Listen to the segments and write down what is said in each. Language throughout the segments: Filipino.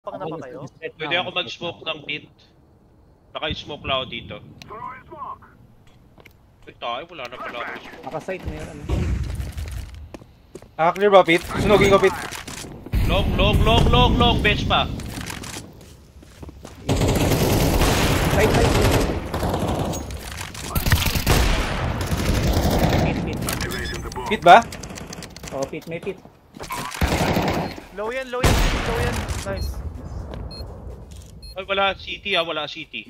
Pang na ba kayo? Pwede ako mag-smoke ng pit. Naka-smoke lang ako dito. Ay tayo, wala na pala ako smoke. Naka-site na yun, ano. Clear ba, Pit? Sunugin ko, Pit. Long, bench pa. Site. Pit ba? Oh, pit, may pit. Low yan. Nice. Ay, wala city wala city.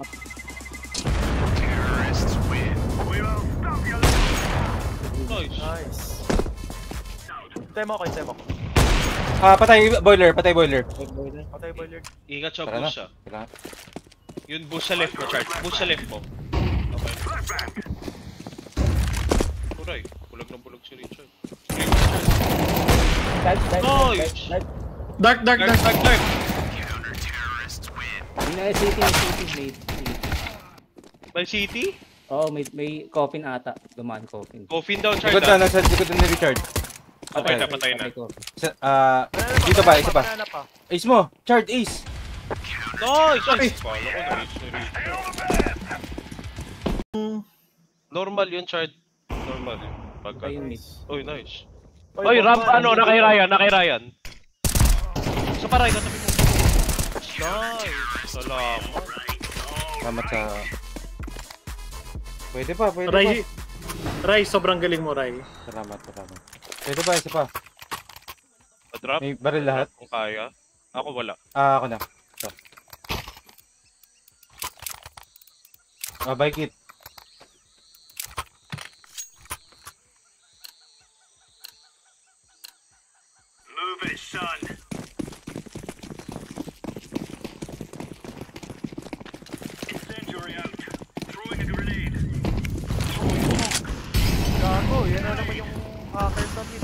Nice. Temo ko. Patay boiler. Patay boiler. Ingat sa Tara boost na. ah. Yun boost sa left mo, Chart. Boost sa left mo. Okay. Turay, bulag na bulag si Richard. Dark. Dark. Yun na, city, blade. May city? Oo, may coffin ata. Dumaan coffin. Coffin daw, Chart Likod na, nasa likod na ni Richard. Okay na, patay na. Dito ba? Isa pa. Ace mo! Chard, ace! Nice! Ay! Kala ko na-ace ni Richard. Normal yun, Chart. Normal yun. Pagka. Uy, nice. Uy, ramp ano, na kay Ryan. Sa paray, katabi mo. Nice! Salamat. Salamat sa... Pwede pa. Ray, sobrang galing mo, Ray. Salamat. Pwede pa, isa pa. Pa-drop? May baril lahat? Kung kaya. Ako wala. Ako na. Ito. Bike it. Move it, son. Incendiary out. Throwing a grenade. Gago, yan na naman yung hacker sa mid.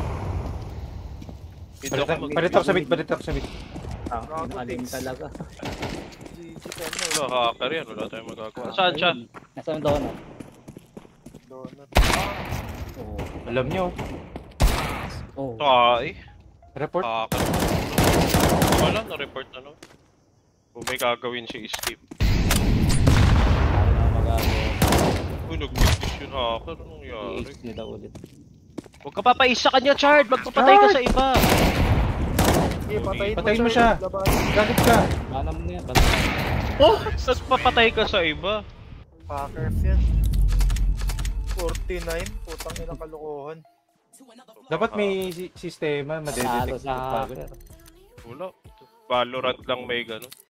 Palit ako sa mid. Alim talaga. GG ka na. Wala, hacker yan. Wala tayong magagawa. Saan siya? Nasaan donut? Donut. Oo. Alam nyo. Oh. Ay. Report. Hacker. Wala, na-report na no. Kung may gagawin si Steve. Ano na magagawa? Uy, nag-miss yun hacker. Anong nangyari? I-ace niya daw ulit. Huwag ka papais sa kanya, Chard! Magpapatay ka sa iba! Okay, Patayin mo siya. Gagit ka. Banam niya. Oh! Nagpapatay ka sa iba! Hackers yan. 49, putang ina kalokohan. Dapat may sistema, Talo madedetect. sa hacker. Wala. Valorant lang may gano'n.